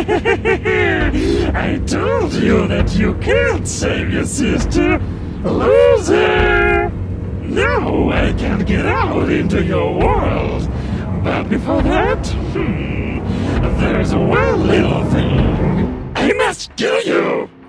I told you that you can't save your sister. Loser! Now I can get out into your world. But before that, there's one little thing. I must kill you!